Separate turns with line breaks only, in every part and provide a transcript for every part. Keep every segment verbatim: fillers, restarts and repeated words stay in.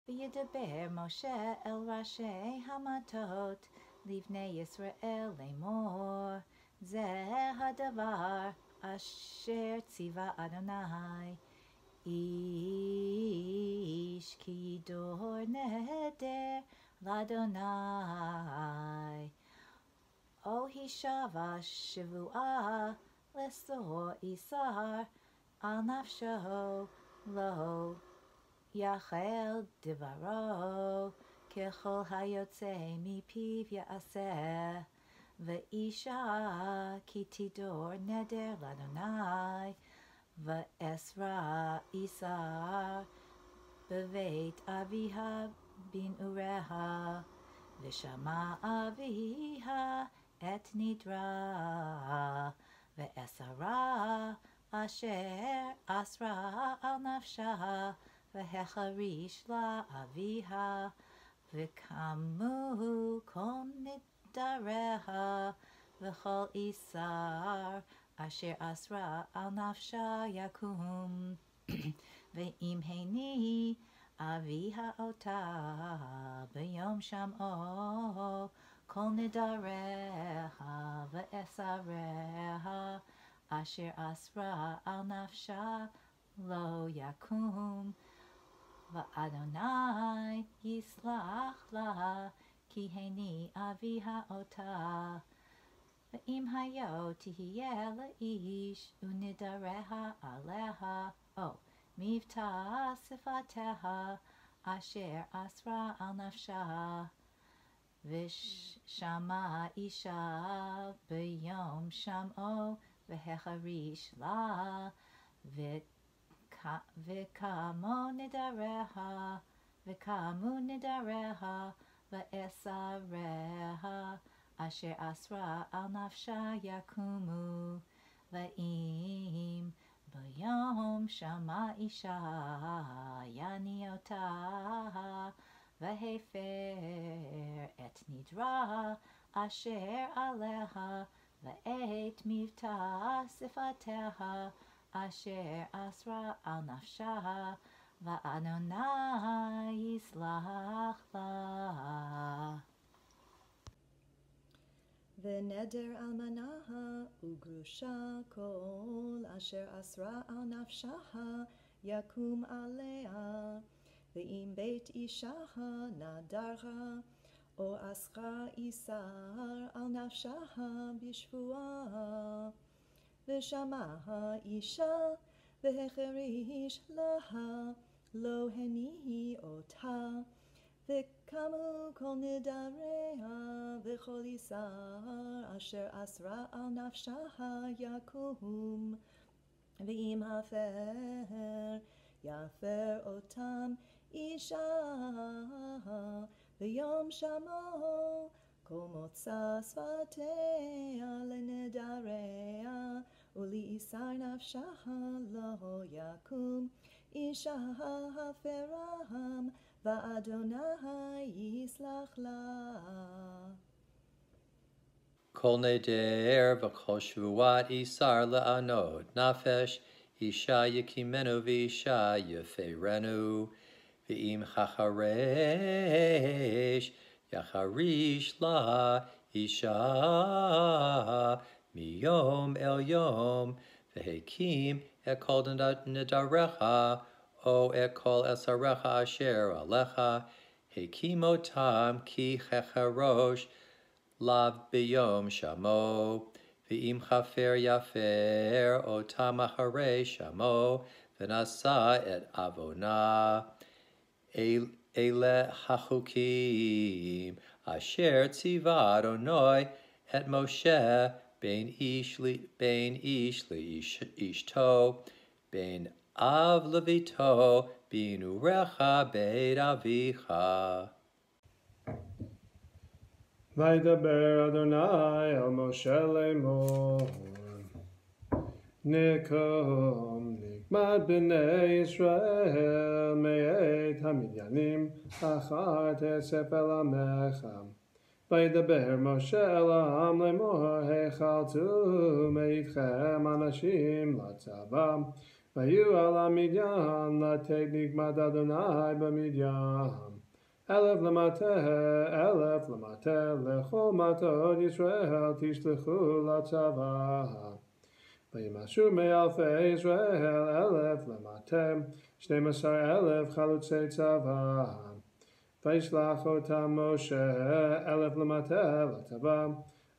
וידבר משה אל ראשי המטות לבני ישראל לאמור, זה הדבר אשר ציווה אדוני, איש כי ידור נדר לאדוני, או הישבע שבועה לשוא איסר על נפשו, לא יחל דברו, ככל היוצא מפיו יעשה. ואישה כי תדור נדר לאדוני, ועשרה איסר בבית אביה בן אוריה, ושמע אביה את נדרה, ועשרה אשר אסרה על נפשה, והחריש לה אביה, וקמו כל נדריה, וכל איסר אשר אסרה על נפשה יקום. ואם הני אביה אותה ביום שמעו כל נדריה ואסריה אשר אסרה על נפשה לא יקום, ואדוני יסלח לה, כי הני אביה אותה. ואם היה תהיה לאיש ונדריה עליה, או מבטא שפתיה אשר אסרה על נפשה, ושמע אישה ביום שמעו והחריש לה, וכמו נדריה, וכמו נדריה ואסריה אשר אסרה על נפשה יקומו. ואם ביום שמע אישה יני אותה, והפר את נדרה אשר עליה, ואת מבטא שפתיה אשר אסרה על נפשה, ואדוני יסלח לה.
ונדר אלמנה וגרושה כל אשר אסרה על נפשה יקום עליה. ואם בית אישה נדרה או אסרה איסר על נפשה בשבועה, ושמע האישה והחריש לה, לא הניעי אותה, וקמו כל נדריה וכל איסר אשר אסרה על נפשה יקום. ואם הפר יפר אותם אישה ביום שמעו, כל מוצא שפתיה לנדריה ולאיסר נפשה לא יקום. אישה הפרם ואדוני יסלח לה.
כל נדר וכל שבועת איסר לענוד נפש, אישה יקימנו ואישה יפרנו. ואם החרש יחריש לה אישה מיום אל יום, והקים את כל נדריך או את כל אסריך אשר עליך, הקים אותם כי חחרוש לאו ביום שמו. ואם חפר יפר אותם אחרי שמו, ונשא את עוונה. אל, אלה החוקים אשר ציווה אדוני את משה בין איש, בין איש לאיש, אשתו, בין אב לביתו, בין אורך בית אביך.
וידבר אדוני אל משה לאמור, נקום נקמת בני ישראל מאת המדיינים אחר תאסף אל עמך. וידבר משה אל העם לאמור, היכלתו מאיתכם אנשים לצבא, Vayu ala midyan latek nigmad Adonai b'midyan. Elef lamate, elef lamate, lechol matod Yisrael tishlechu latzava. Vayimashu me'alfei Israel, elef lamate, shnei masar elef chalutzei tzava. Vayishlach otam Moshe, elef lamate, latava.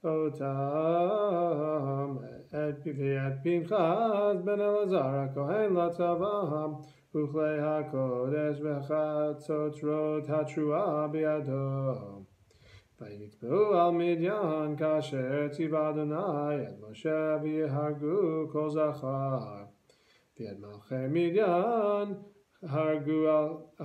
Otam et Pinchas ben Elazar HaKohen latzava. Uchlei HaKodesh v'chatzot rot hatrua biado. Vayitbeu al Midyan kasher tziva Adonai et Moshe v'yehargu kol zachar. V'et malchei Midyan hargu al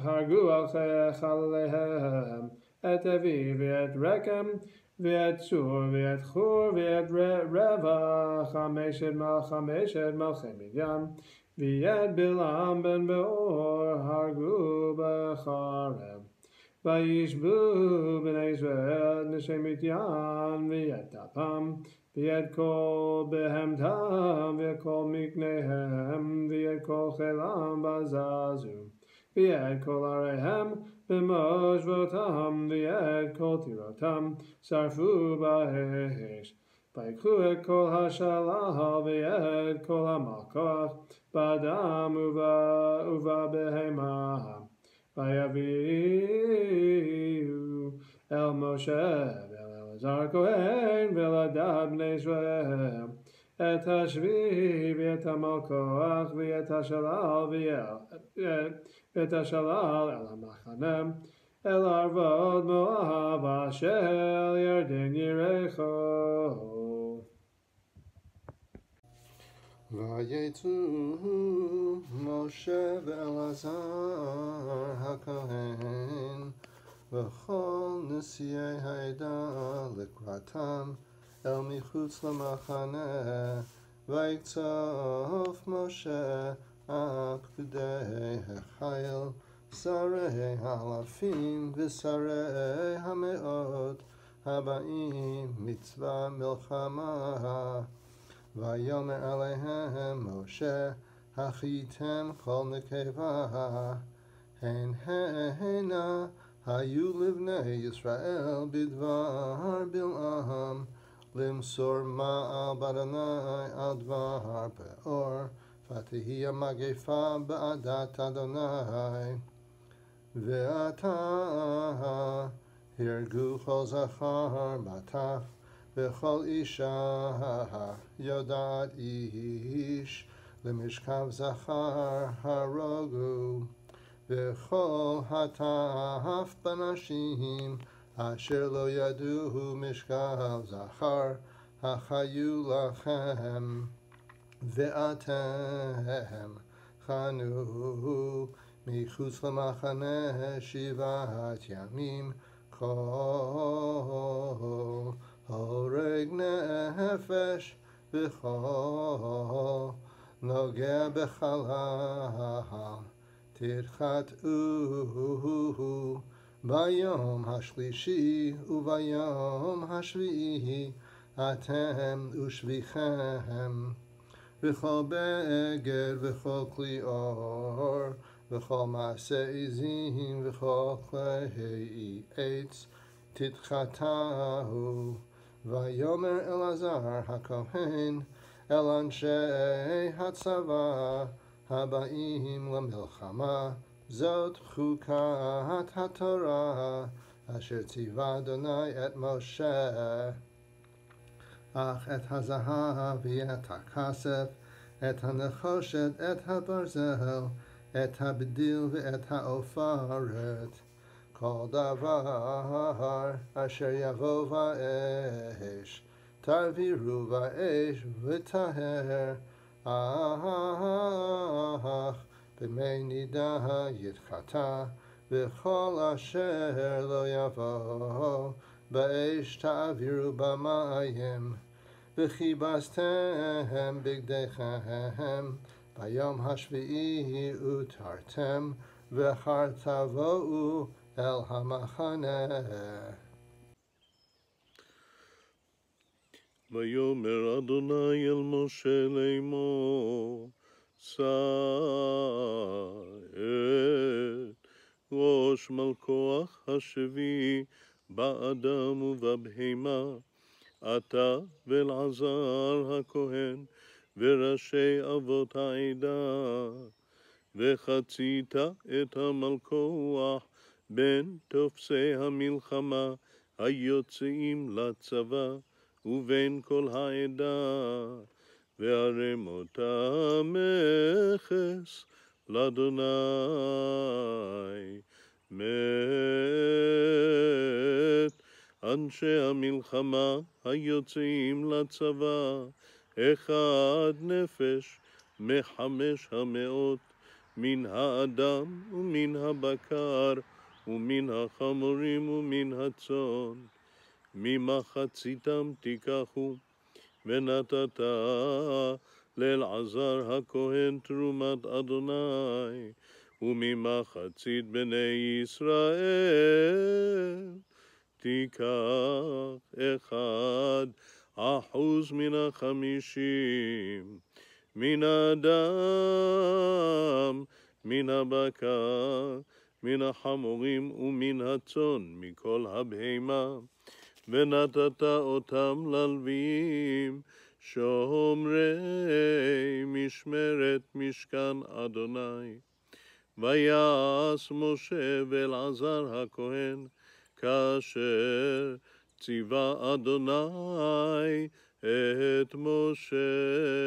chalalehem et Evi v'et Rekem v'et Sur v'et Chur v'et Reva chameshet mal chameshet malchei Midyan. V'yed Bilam ben Beor hargu b'charem. Vayishbu b'nei Israel neshei Midyan v'yed tapam. V'yed kol behemtam v'yed kol miknehem v'yed kol chelam bazazu. V'yed kol arehem b'moshvotam v'yed kol tirotam sarfu b'hesh. Vayikhu et kol hashalal v'yed kol hamalkoch b'adam uva uva behemah. Vayavihu el Moshe ve'el Elazar Kohen ve'el Adad bnei Israel et hashvi v'et hamalkoch v'et hashalal v'et hashalal el hamachanem el arvod Moab asher Yarden Yericho.
Vayetzu Moshe ve'Elazar HaKohen v'chol nesiei ha'eda likratam el michutz lamachaneh vayiktzov Moshe al pkudei hachayil sarei halafim v'sarei hameot haba'im mitzvah milchama. Vayomer alehem Moshe hachitem kol nekeva hen hena hayu livnei Yisrael bidvar Bilam limsor ma'al badanai al dvar peor fatihia magefa ba'adat Adonai ve'ata hirgu chol zachar bataf V'chol isha yodat ish lemishkav zachar harogu v'chol hataf banashim asher lo yadu mishkav zachar hachayu lachem ve'atem chanu michutz lamachaneh shivat yamim kol Horeg nefesh v'chol nogeh b'chalal tirchat'u bayom hashlishi ubayom hashvi'i atem ushvichem v'chol beger v'chol kli or v'chol maseh izim v'chol klei eitz titchatahu. Vayomer Elazar HaKohen el anshei hatzava haba'im lamilchama zot chukat haTorah asher tziva Adonai et Moshe ach et hazahav v'et hakasef et hanechoshet et habarzel et habdil v'et haofaret Kol davar asher yavo va'esh taviru va'esh v'taher ach b'mei nida yitchata v'chol asher lo yavo ba'esh taviru b'mayim v'chibastem bigdechem bayom hashvi'i utartem v'chartavo'u El Hamachaneh.
Vayomer Adonai el Moshe leimor, את ראש מלכוח השבי באדם ובבהמה, אתה ואלעזר הכהן וראשי אבות העדה, וחצית את המלכוח בין תופסי המלחמה היוצאים לצבא ובין כל העדה, והרמותה מכס לאדוני. מת אנשי המלחמה היוצאים לצבא אחד נפש מחמש המאות, מן האדם ומן הבקר ומן החמורים ומן הצאן, ממחציתם תיקחו, ונתת לאלעזר הכהן תרומת אדוני, וממחצית בני ישראל תיקח אחד אחוז מן החמישים, מן האדם, מן הבקר, מן החמורים ומן הצאן, מכל הבהמה, ונתת אותם ללוויים, שומרי משמרת משכן אדוני. ויעש משה ואלעזר הכהן כאשר ציווה אדוני את משה.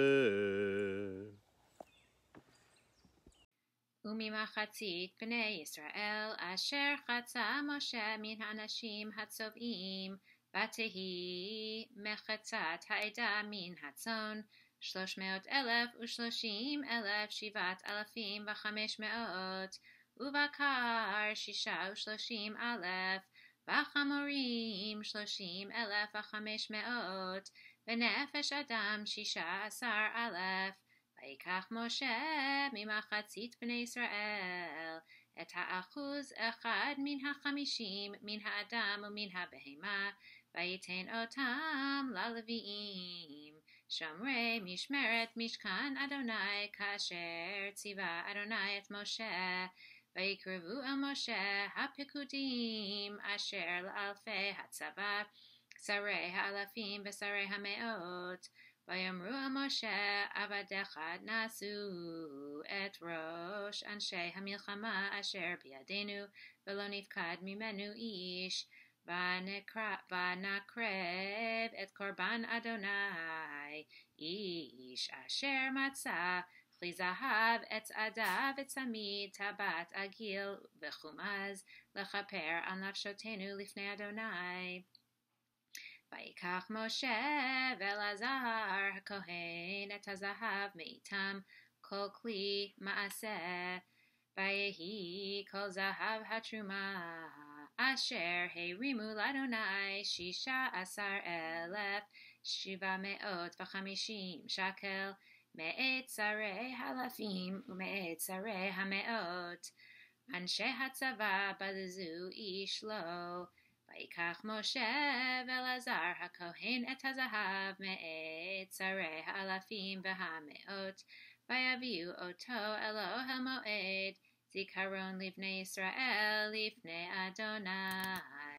וממחצית בני ישראל אשר חצה משה מן האנשים הצובעים, ותהי מחצת העדה מן הצאן, שלוש מאות אלף ושלושים אלף שבעת אלפים וחמש מאות, ובקר שישה ושלושים אלף, וחמורים שלושים אלף וחמש מאות, ונפש אדם שישה עשר אלף. ויקח משה ממחצית בני ישראל את האחוז אחד מן החמישים מן האדם ומן הבהמה, ויתן אותם ללוויים, שומרי משמרת משכן אדוני, כאשר ציווה אדוני את משה. ויקרבו אל משה הפקודים אשר לאלפי הצבא, שרי האלפים ושרי המאות, ויאמרו אל משה, עבדיך נשאו את ראש אנשי המלחמה אשר בידינו, ולא נפקד ממנו איש, ונקרב את קורבן אדוני, איש אשר מצא כלי זהב, עץ עדה וצמיד, טבעת עגיל וחומז, לכפר על נפשותינו לפני אדוני. ויקח משה ואלעזר הכהן את הזהב מאיתם, כל כלי מעשה, ויהי כל זהב התרומה אשר הרימו לאדוני שישה עשר אלף שבע מאות וחמישים שקל, מאת שרי האלפים ומאת שרי המאות. אנשי הצבא בזזו איש לו. ויקח משה ואלעזר הכהן את הזהב מאת שרי האלפים והמאות, ויביאו אותו אל אוהל מועד, זיכרון לבני ישראל לפני אדוני.